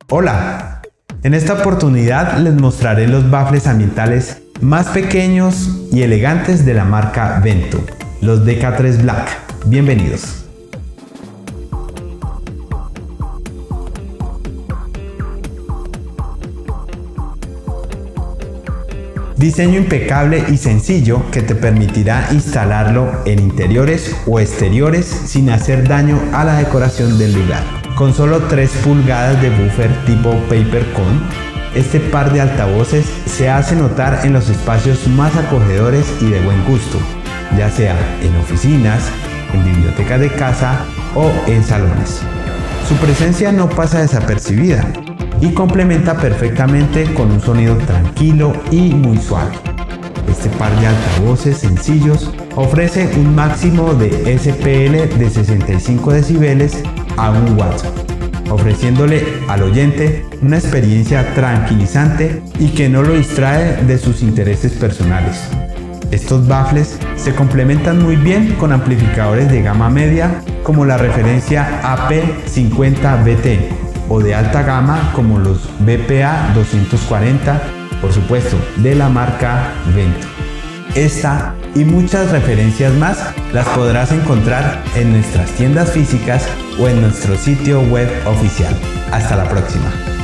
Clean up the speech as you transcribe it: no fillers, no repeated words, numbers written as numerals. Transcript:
Hola, en esta oportunidad les mostraré los baffles ambientales más pequeños y elegantes de la marca Vento, los DK3 Black. Bienvenidos. Diseño impecable y sencillo que te permitirá instalarlo en interiores o exteriores sin hacer daño a la decoración del lugar. Con solo 3 pulgadas de buffer tipo Paper Cone, este par de altavoces se hace notar en los espacios más acogedores y de buen gusto, ya sea en oficinas, en bibliotecas de casa o en salones. Su presencia no pasa desapercibida y complementa perfectamente con un sonido tranquilo y muy suave. Este par de altavoces sencillos ofrece un máximo de SPL de 65 decibeles a 1 watt, ofreciéndole al oyente una experiencia tranquilizante y que no lo distrae de sus intereses personales. Estos baffles se complementan muy bien con amplificadores de gama media como la referencia AP50BT o de alta gama como los BPA 240, por supuesto, de la marca Vento. Esta y muchas referencias más las podrás encontrar en nuestras tiendas físicas o en nuestro sitio web oficial. Hasta la próxima.